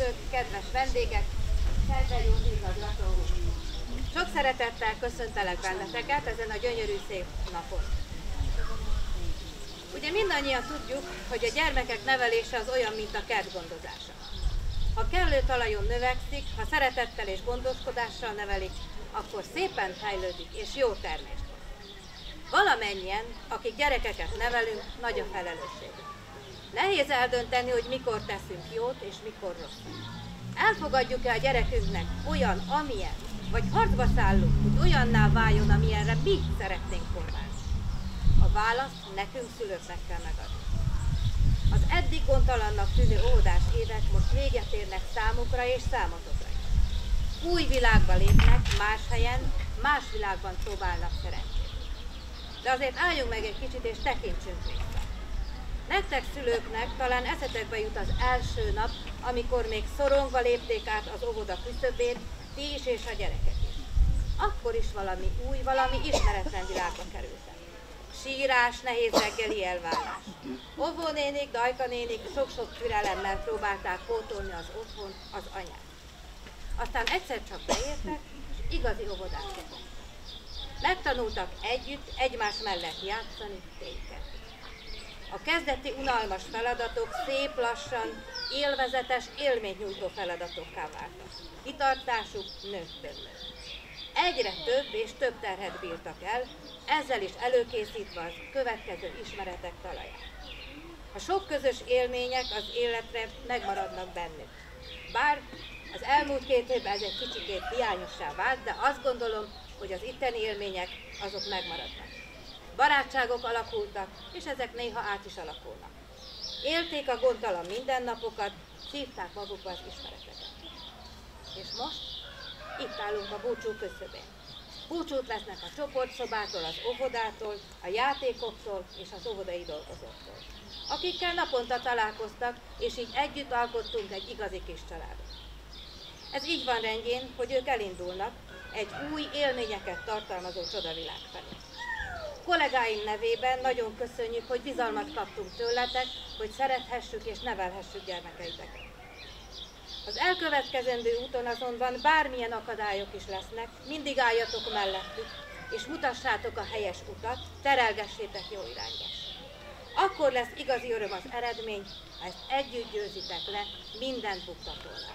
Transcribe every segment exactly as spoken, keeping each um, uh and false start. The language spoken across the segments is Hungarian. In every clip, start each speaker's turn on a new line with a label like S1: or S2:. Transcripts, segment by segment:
S1: szülők, kedves vendégek, kedves jó igazgató! Sok szeretettel köszöntelek benneteket ezen a gyönyörű szép napon. Ugye mindannyian tudjuk, hogy a gyermekek nevelése az olyan, mint a kert gondozása. Ha kellő talajon növekszik, ha szeretettel és gondoskodással nevelik, akkor szépen fejlődik és jó termést hoz. Valamennyien, akik gyerekeket nevelünk, nagy a felelősség. Nehéz eldönteni, hogy mikor teszünk jót és mikor rosszat. Elfogadjuk-e a gyerekünknek olyan, amilyen, vagy harcba szállunk, hogy olyanná váljon, amilyenre mi szeretnénk formálni. A választ nekünk szülőknek kell megadni. Az eddig gondtalannak tűnő óvodás évek most véget érnek számukra és számotokra is. Új világba lépnek, más helyen, más világban próbálnak szerencsét. De azért álljunk meg egy kicsit és tekintsünk vissza. Nektek szülőknek talán eszetekbe jut az első nap, amikor még szorongva lépték át az óvoda küszöbét, ti is és a gyerekek is. Akkor is valami új, valami ismeretlen világba kerültek. Sírás, nehéz reggeli elvárás. Óvónénik, dajkanénik sok-sok türelemmel próbálták pótolni az otthon, az anyát. Aztán egyszer csak beértek, és igazi óvodát kezdtek. Megtanultak együtt, egymás mellett játszani, ténykedni. A kezdeti unalmas feladatok szép lassan, élvezetes, élménynyújtó feladatokká váltak. Kitartásuk nőttől nőtt. Egyre több és több terhet bírtak el, ezzel is előkészítve az következő ismeretek talaját. A sok közös élmények az életre megmaradnak bennük. Bár az elmúlt két évben ez egy kicsikét hiányossá vált, de azt gondolom, hogy az itteni élmények azok megmaradnak. Barátságok alakultak, és ezek néha át is alakulnak. Élték a gondtalan mindennapokat, szívták magukba az ismereteket. És most itt állunk a búcsú küszöbén. Búcsút vesznek a csoportszobától, az óvodától, a játékoktól és az óvodai dolgozóktól, akikkel naponta találkoztak, és így együtt alkottunk egy igazi kis családot. Ez így van rendjén, hogy ők elindulnak egy új élményeket tartalmazó csodavilág felé. Kollégáim nevében nagyon köszönjük, hogy bizalmat kaptunk tőletek, hogy szerethessük és nevelhessük gyermekeiteket. Az elkövetkezendő úton azonban bármilyen akadályok is lesznek, mindig álljatok mellettük, és mutassátok a helyes utat, terelgessétek jó irányba. Akkor lesz igazi öröm az eredmény, ha ezt együtt győzitek le minden buktatónál.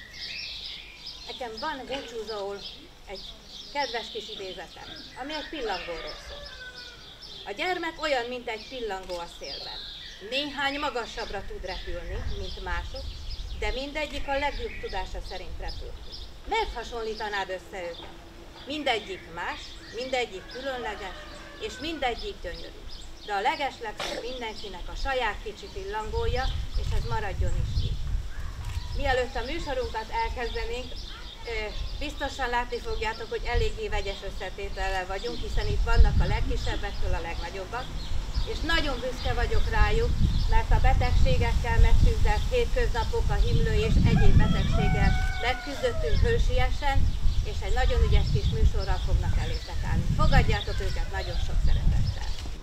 S1: Nekem van búcsúzóul egy kedves kis idézetem, ami egy pillangóról szól. A gyermek olyan, mint egy pillangó a szélben. Néhány magasabbra tud repülni, mint mások, de mindegyik a legjobb tudása szerint repül. Miért hasonlítanád össze őket? Mindegyik más, mindegyik különleges, és mindegyik gyönyörű. De a legeslegszebb mindenkinek a saját kicsi pillangója, és ez maradjon is így. Mielőtt a műsorunkat elkezdenénk, biztosan látni fogjátok, hogy eléggé vegyes összetétellel vagyunk, hiszen itt vannak a legkisebbektől a legnagyobbak, és nagyon büszke vagyok rájuk, mert a betegségekkel megküzdött hétköznapok, a himlő és egyéb betegséggel megküzdöttünk hősiesen, és egy nagyon ügyes kis műsorral fognak elétek állni. Fogadjátok őket nagyon sok szeretettel!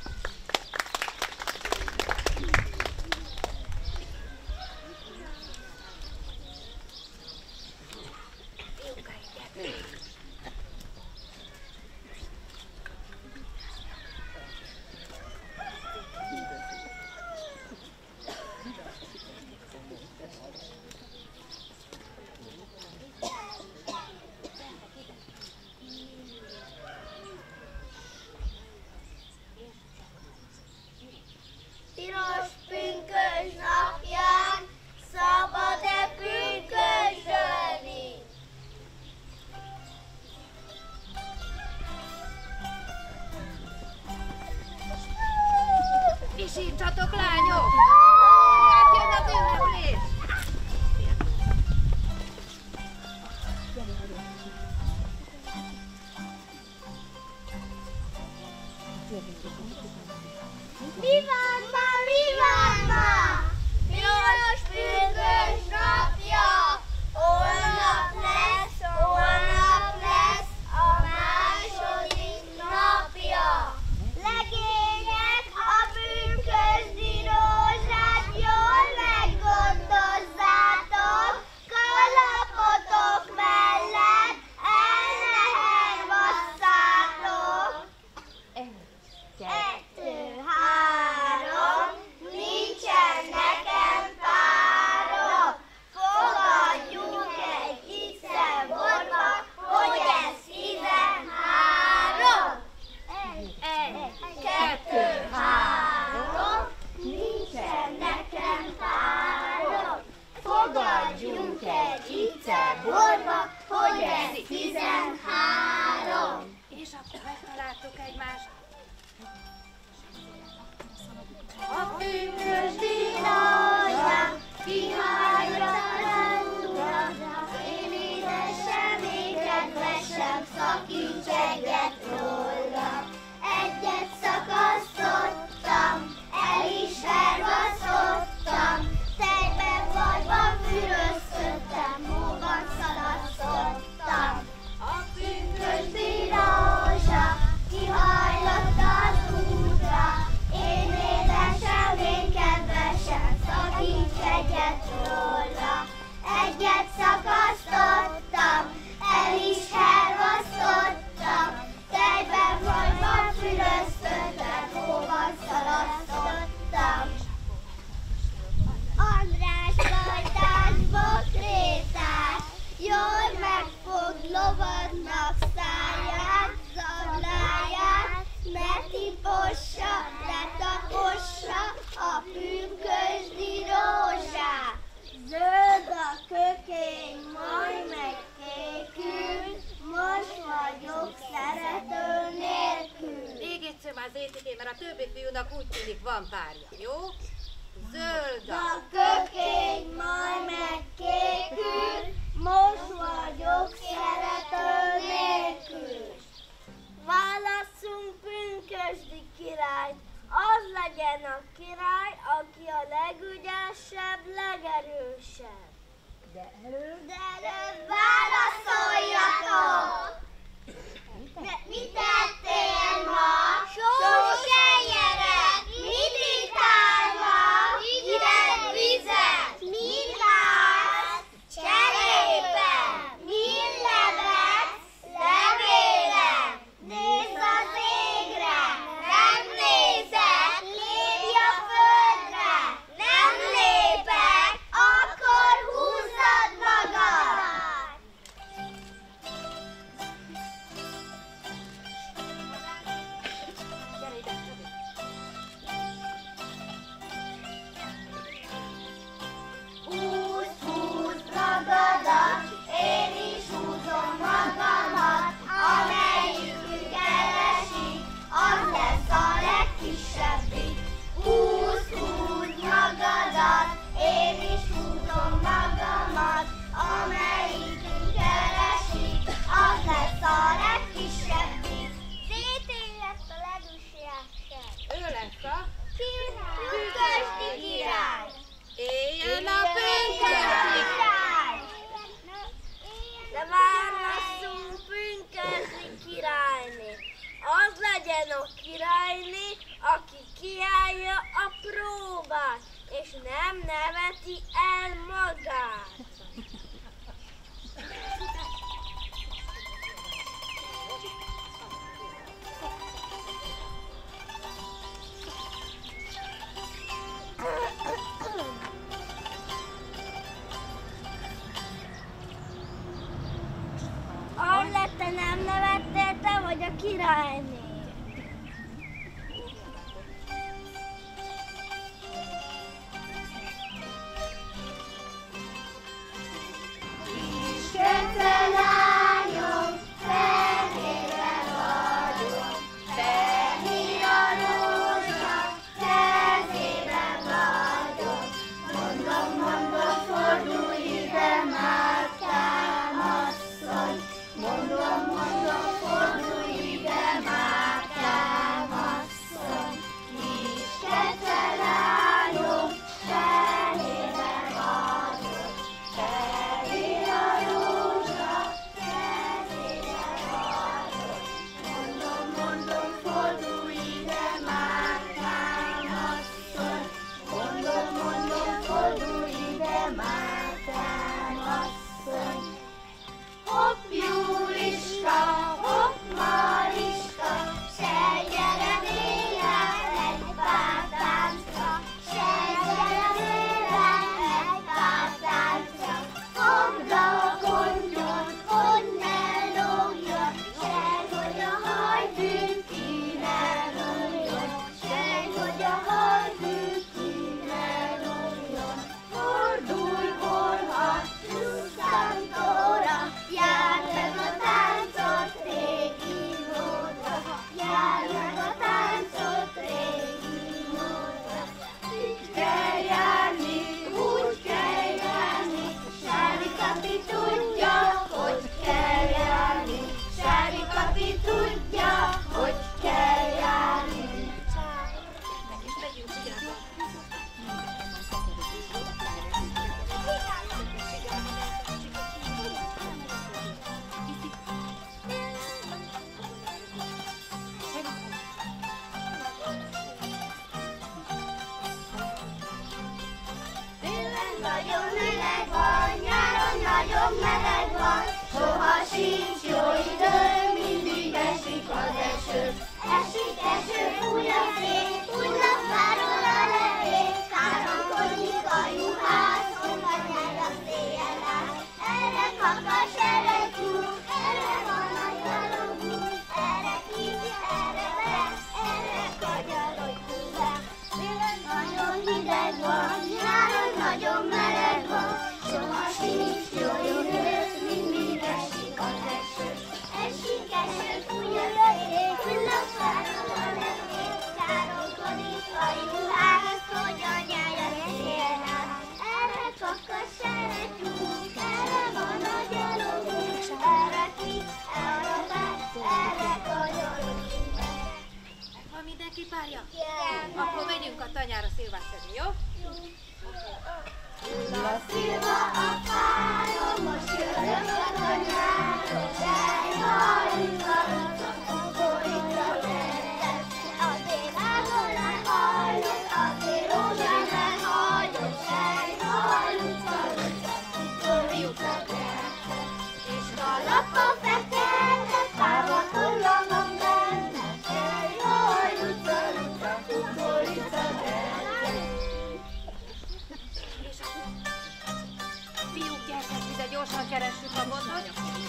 S2: Visítsatok, lányok! Hát jön az ünneplés!
S3: Mi van ma, mi van ma? Piros pünkös napja! Holnap lesz, holnap lesz a második napja! Legények, a pünkösdi rózsát jól meggondozzátok,
S1: akik van párja, jó? Zöld a
S3: A kökény, majd megkékül, most vagyok szerető nélkül. Válasszunk pünkösdi királyt, az legyen a király, aki a legügyesebb, legerősebb. De előbb, de előbb válaszoljatok! Mit tettél ma? Sósejjeret! Mit ittál ma? Hideg vizet! Mit látsz? Cserében! Min lebegsz? Levélem! Nézz az égre! Nem nézek! Lépj a földre! Nem lépek! Akkor húzzad magad! Húzd, húzd magadat, én is húzom magamat, amelyikük elesik, az lesz a legkisebbik. Húzd, húzd magadat, én is húzom magamat, amelyikük elesik, az lesz a legkisebbik. Zété lesz a legüsségesebb.
S1: Ő lesz a
S3: Pünkösdi király!
S1: éjjel a pünkösdi.
S3: De válasszunk pünkösdi királyné. Az legyen a királyné, aki kiállja a próbát, és nem neveti el magát. Arlett, te nem nevettél, te vagy a királyné. Kis köcelányom, fehérre vagyok, fehér a rózsa, kezében vagyok. Mondom, mondom, fordulj ide, Márkám asszony. Mondom, mondom, fordulj ide, Márkám asszony. Kis kecelányom, fehérben vagyok, fehér a rózsa, kezében vagyok. Mondom, mondom, fordulj ide, Márkám asszony. Mondom, mondom, fordulj ide, Márkám asszony. Hopp, Júliska, hopp, Mariska, se gyere nélen egy pár táncra, se gyere nélen egy pár táncra. Fogd a kontyot, hogy ne lógjon, sejt, hogy a hajtű ki ne lógjon, sejt, hogy a hajtű ki ne lógjon. Fordulj, korhat, Lusztantóra, járd meg a táncot régi módra, járd meg a táncot régi módra. Így kell járni, úgy kell járni, Sári Kapi tudja, hogy kell járni, Sári Kapi tudja, hogy kell járni. És megyünk ugyanaz. Télen nagyon meleg van, nyáron nagyon meleg van, soha sincs jó idő, mindig esik az eső. Esik eső, fúj a szél, hullak váról a levél, káromkodik a juhász, honnan nyár a széjjel áll. Erre kakas, erre tyúk, erre van a gyalogú, erre kis, erre lesz, erre kagyarodj tőle. Télen nagyon hideg van, nyáron nagyon meleg van, soha sincs jó idő, mindig esik az eső. Esik
S2: Mindenki párja?
S3: Igen.
S1: Akkor megyünk a tanyára szilvát szedni, jó?
S3: La szilva a fáról, most jövök a tanyáról, sejhajlunk a rucot, kukoricra tettem. Azért ágolán hajlok, azért rózsán elhagyok, sejhajlunk a rucot, kukoricra tettem. És kalappa fekete, fába tollamam benne, sejhajlunk a rucot, kukoricra tettem.
S1: Fiúk, gyertek ide, gyorsan keressük a botot.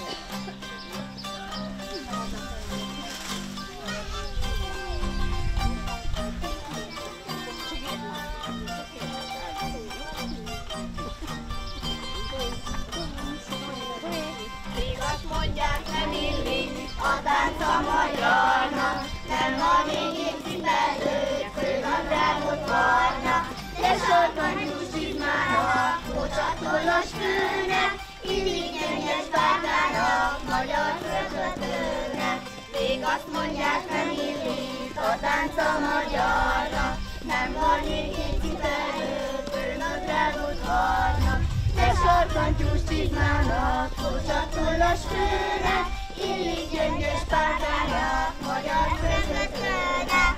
S3: Még azt mondják, nem illik a tánc a magyarnak, nem van még itt cipelő, főnadrágot varna, de sorban csúcsizmának, kocsatollas főnek, illik gyöngyös bárkának, magyar fölkötőnek. Még azt mondják, nem illik a tánc a magyarnak, nem van még itt cipelő, főnadrágot varna, de sarkantyús csizmának, kocsatollas főnek, illik gyöngyös párkának, magyar főkötőnek.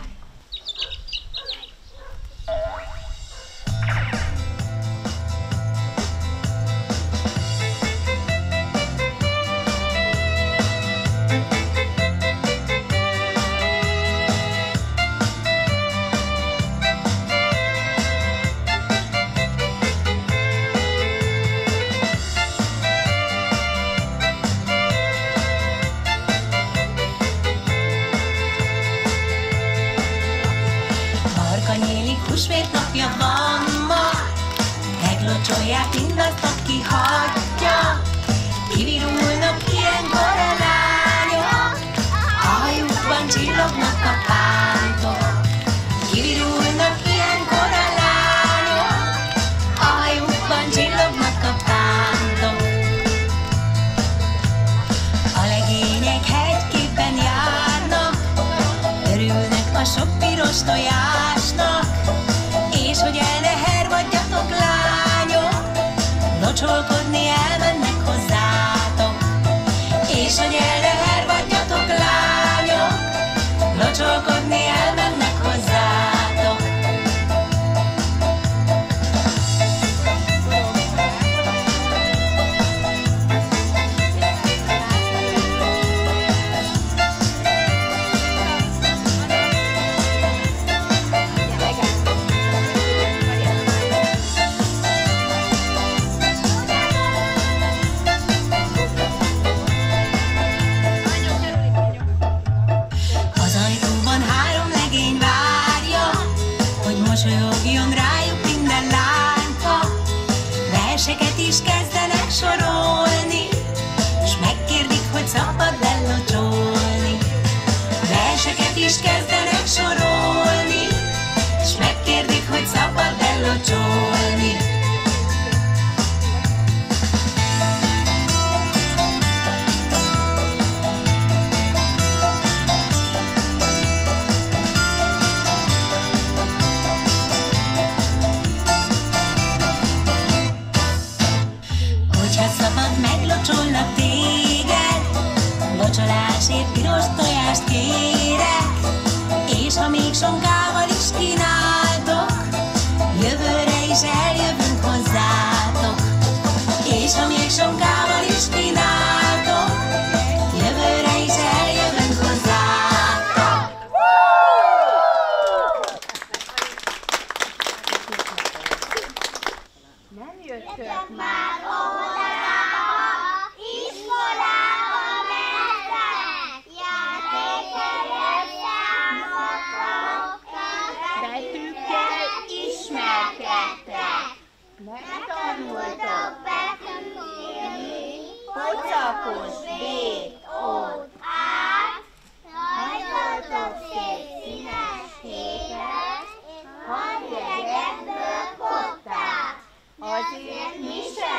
S4: Húsvét napja van ma, meglocsolják mindazt, aki hagyja. Kivirulnak ilyenkor a lányok, a hajukban csillognak a pántok. Kivirulnak ilyenkor a lányok, a hajukban csillognak a pántok. A legények hegyképben járnak, örülnek a sok piros tojásnak, és hogy el ne hervadjatok, lányok, locsolkodni elmennek hozzátok. És hogy el ne hervadjatok, lányok, locsolkodni elmennek hozzátok. Mosolyogjon rájuk minden lányka, verseket is kezdenek sorolni, s megkérdik, hogy szabad-e locsolni. Verseket is kezdenek sorolni, s megkérdik, hogy szabad-e locsolni. Meglocsolnak téged, locsolásért piros tojást kérek, és ha még sonkával is kínáltok, jövőre is eljövünk hozzátok. És ha még sonkával is kínáltok, jövőre is eljövünk hozzátok.
S3: Nem jöttök már óvodába, iskolába mentek, játékhelyet számoltak, betűkkel ismerkedtek. Megtanultok betűkérni, pocakos bét ott át, hajtottok szép színes képet, hadjegyekből kottát. Azért mi sem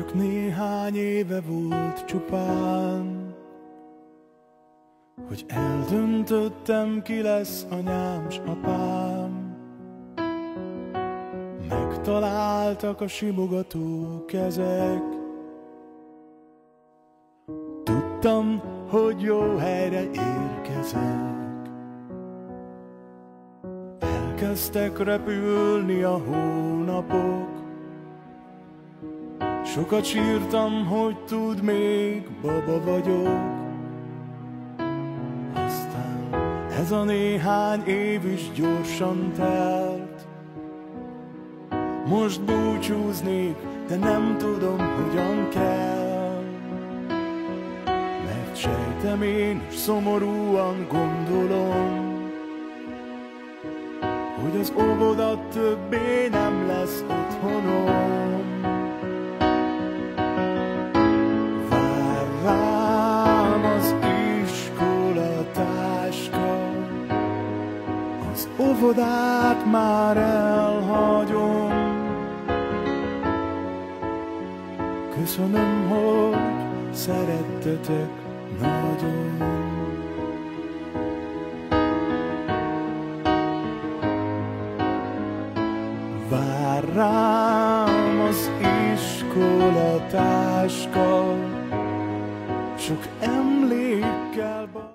S5: Csak néhány éve volt csupán, hogy eldöntöttem, ki lesz anyám s apám. Megtaláltak a simogató kezek, tudtam, hogy jó helyre érkezek. Elkezdtek repülni a hónapok, sokat sírtam, hogy tud, még baba vagyok. Aztán ez a néhány év is gyorsan telt. Most búcsúznék, de nem tudom, hogyan kell. Mert sejtem, én is szomorúan gondolom, hogy az óvoda többé nem lesz otthonom. Vár rám az iskolatáska, az óvodát már elhagyom. Köszönöm, hogy szerettetek nagyon. Vár rám az iskolatáska, sok emlékkel.